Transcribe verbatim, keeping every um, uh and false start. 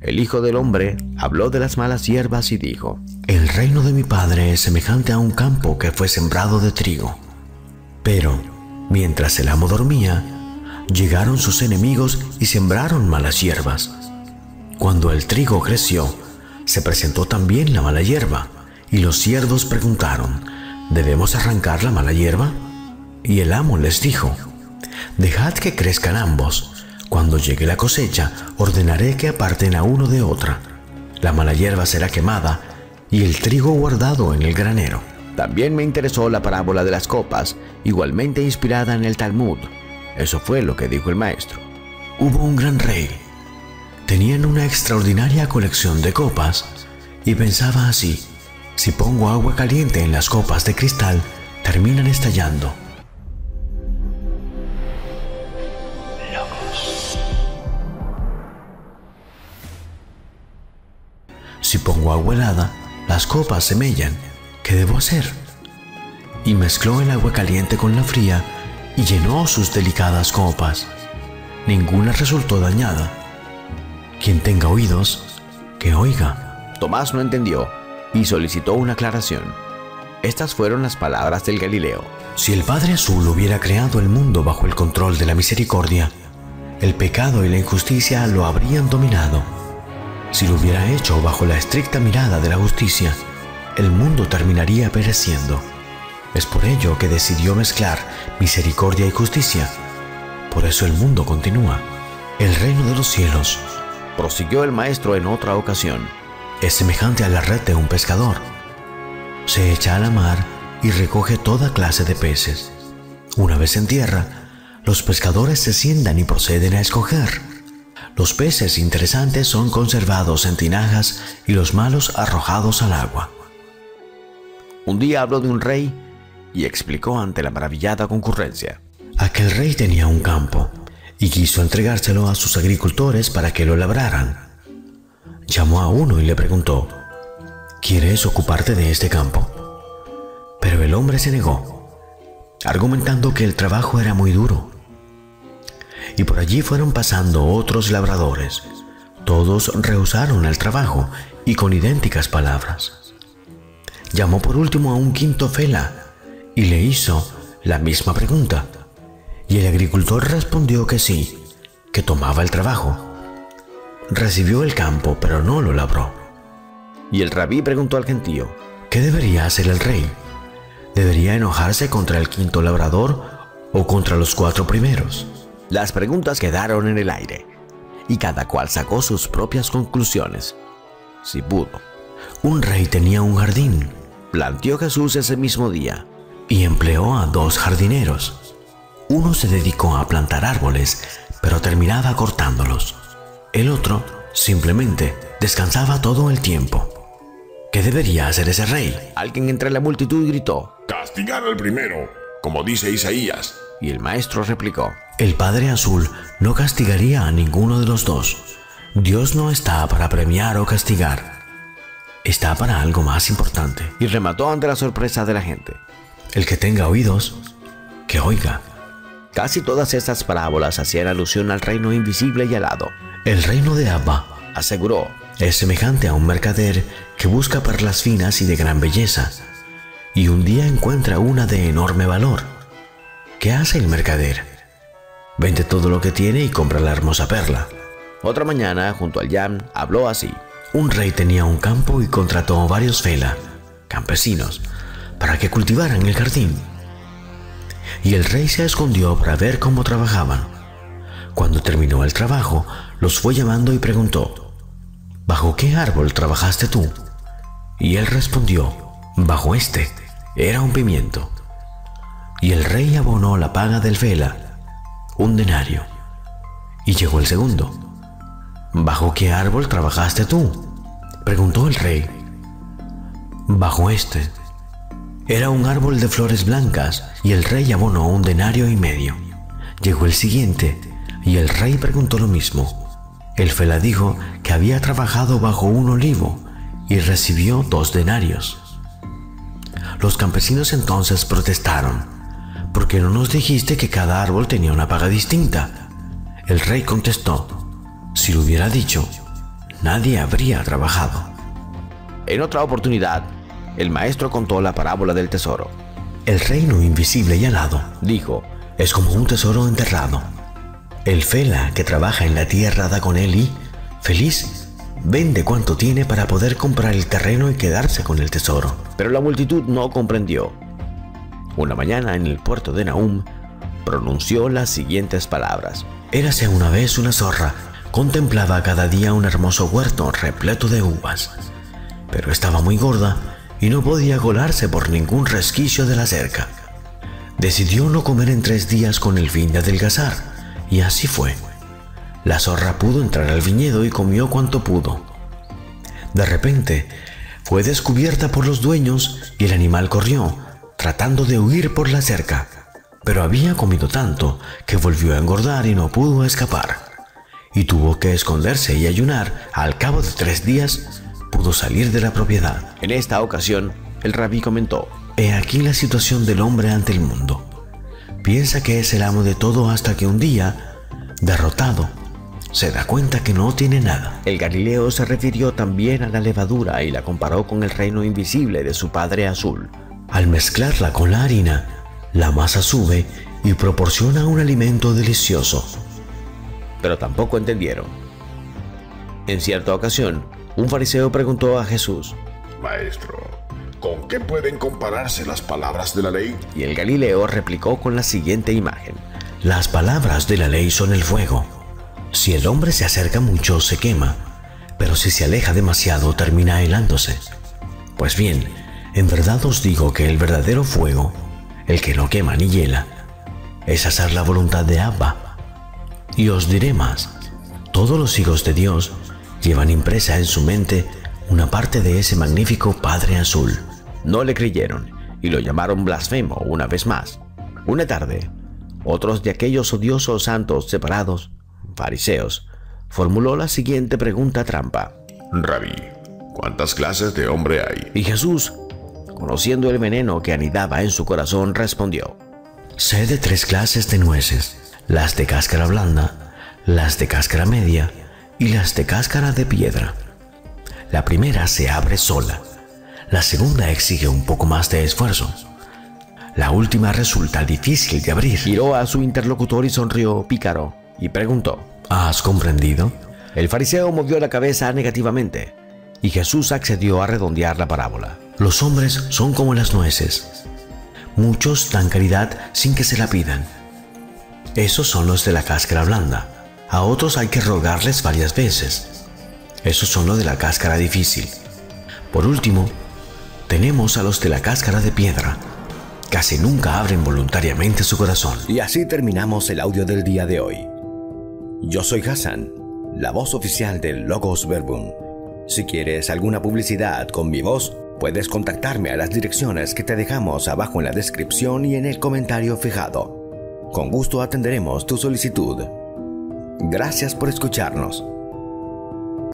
El Hijo del Hombre habló de las malas hierbas y dijo: el reino de mi Padre es semejante a un campo que fue sembrado de trigo. Pero, mientras el amo dormía, llegaron sus enemigos y sembraron malas hierbas. Cuando el trigo creció, se presentó también la mala hierba, y los siervos preguntaron: ¿debemos arrancar la mala hierba? Y el amo les dijo: dejad que crezcan ambos. Cuando llegue la cosecha, ordenaré que aparten a uno de otra. La mala hierba será quemada y el trigo guardado en el granero. También me interesó la parábola de las copas, igualmente inspirada en el Talmud. Eso fue lo que dijo el maestro. Hubo un gran rey. Tenían una extraordinaria colección de copas y pensaba así: si pongo agua caliente en las copas de cristal, terminan estallando. Si pongo agua helada, las copas se mellan. ¿Qué debo hacer? Y mezcló el agua caliente con la fría y llenó sus delicadas copas. Ninguna resultó dañada. Quien tenga oídos, que oiga. Tomás no entendió y solicitó una aclaración. Estas fueron las palabras del Galileo. Si el Padre Azul hubiera creado el mundo bajo el control de la misericordia, el pecado y la injusticia lo habrían dominado. Si lo hubiera hecho bajo la estricta mirada de la justicia, el mundo terminaría pereciendo. Es por ello que decidió mezclar misericordia y justicia. Por eso el mundo continúa. El reino de los cielos, prosiguió el maestro en otra ocasión, es semejante a la red de un pescador. Se echa a la mar y recoge toda clase de peces. Una vez en tierra, los pescadores se sientan y proceden a escoger. Los peces interesantes son conservados en tinajas y los malos arrojados al agua. Un día habló de un rey y explicó ante la maravillada concurrencia. Aquel rey tenía un campo y quiso entregárselo a sus agricultores para que lo labraran. Llamó a uno y le preguntó: ¿quieres ocuparte de este campo? Pero el hombre se negó, argumentando que el trabajo era muy duro. Y por allí fueron pasando otros labradores. Todos rehusaron el trabajo y con idénticas palabras. Llamó por último a un quinto fela y le hizo la misma pregunta. Y el agricultor respondió que sí, que tomaba el trabajo. Recibió el campo, pero no lo labró. Y el rabí preguntó al gentío: ¿qué debería hacer el rey? ¿Debería enojarse contra el quinto labrador o contra los cuatro primeros? Las preguntas quedaron en el aire, y cada cual sacó sus propias conclusiones, si pudo. Un rey tenía un jardín, planteó Jesús ese mismo día, y empleó a dos jardineros. Uno se dedicó a plantar árboles, pero terminaba cortándolos. El otro, simplemente, descansaba todo el tiempo. ¿Qué debería hacer ese rey? Alguien entre la multitud gritó: castigar al primero, como dice Isaías. Y el maestro replicó: el Padre Azul no castigaría a ninguno de los dos. Dios no está para premiar o castigar. Está para algo más importante. Y remató ante la sorpresa de la gente: el que tenga oídos, que oiga. Casi todas estas parábolas hacían alusión al reino invisible y alado. El reino de Abba, aseguró, es semejante a un mercader que busca perlas finas y de gran belleza, y un día encuentra una de enorme valor. ¿Qué hace el mercader? Vende todo lo que tiene y compra la hermosa perla. Otra mañana, junto al Yam, habló así: un rey tenía un campo y contrató varios fela, campesinos, para que cultivaran el jardín. Y el rey se escondió para ver cómo trabajaban. Cuando terminó el trabajo, los fue llamando y preguntó: ¿bajo qué árbol trabajaste tú? Y él respondió: bajo este. Era un pimiento. Y el rey abonó la paga del fela, un denario. Y llegó el segundo. ¿Bajo qué árbol trabajaste tú?, preguntó el rey. Bajo este. Era un árbol de flores blancas, y el rey abonó un denario y medio. Llegó el siguiente, y el rey preguntó lo mismo. El fela dijo que había trabajado bajo un olivo, y recibió dos denarios. Los campesinos entonces protestaron: ¿por qué no nos dijiste que cada árbol tenía una paga distinta? El rey contestó: si lo hubiera dicho, nadie habría trabajado. En otra oportunidad, el maestro contó la parábola del tesoro. El reino invisible y alado, Dijo: es como un tesoro enterrado. El fela que trabaja en la tierra da con él y, feliz, vende cuanto tiene para poder comprar el terreno y quedarse con el tesoro. Pero la multitud no comprendió. Una mañana en el puerto de Nahum, pronunció las siguientes palabras: Érase una vez una zorra, contemplaba cada día un hermoso huerto repleto de uvas, pero estaba muy gorda y no podía colarse por ningún resquicio de la cerca. Decidió no comer en tres días con el fin de adelgazar, y así fue. La zorra pudo entrar al viñedo y comió cuanto pudo. De repente, fue descubierta por los dueños y el animal corrió, tratando de huir por la cerca, pero había comido tanto que volvió a engordar y no pudo escapar, y tuvo que esconderse y ayunar. Al cabo de tres días, pudo salir de la propiedad. En esta ocasión, el rabí comentó: He aquí la situación del hombre ante el mundo. Piensa que es el amo de todo hasta que un día, derrotado, se da cuenta que no tiene nada. El Galileo se refirió también a la levadura y la comparó con el reino invisible de su padre azul. Al mezclarla con la harina, la masa sube y proporciona un alimento delicioso. Pero tampoco entendieron. En cierta ocasión, un fariseo preguntó a Jesús: Maestro, ¿con qué pueden compararse las palabras de la ley? Y el Galileo replicó con la siguiente imagen: Las palabras de la ley son el fuego. Si el hombre se acerca mucho, se quema, pero si se aleja demasiado, termina helándose. Pues bien, en verdad os digo que el verdadero fuego, el que no quema ni hiela, es hacer la voluntad de Abba. Y os diré más: todos los hijos de Dios llevan impresa en su mente una parte de ese magnífico Padre Azul. No le creyeron y lo llamaron blasfemo una vez más. Una tarde, otros de aquellos odiosos santos separados, fariseos, formuló la siguiente pregunta trampa: Rabí, ¿cuántas clases de hombre hay? Y Jesús, conociendo el veneno que anidaba en su corazón, respondió: Sé de tres clases de nueces, las de cáscara blanda, las de cáscara media y las de cáscara de piedra. La primera se abre sola, la segunda exige un poco más de esfuerzo, la última resulta difícil de abrir. Miró a su interlocutor y sonrió pícaro y preguntó: ¿Has comprendido? El fariseo movió la cabeza negativamente y Jesús accedió a redondear la parábola. Los hombres son como las nueces. Muchos dan caridad sin que se la pidan. Esos son los de la cáscara blanda. A otros hay que rogarles varias veces. Esos son los de la cáscara difícil. Por último, tenemos a los de la cáscara de piedra. Casi nunca abren voluntariamente su corazón. Y así terminamos el audio del día de hoy. Yo soy Hassan, la voz oficial del Logos Verbum. Si quieres alguna publicidad con mi voz, puedes contactarme a las direcciones que te dejamos abajo en la descripción y en el comentario fijado. Con gusto atenderemos tu solicitud. Gracias por escucharnos.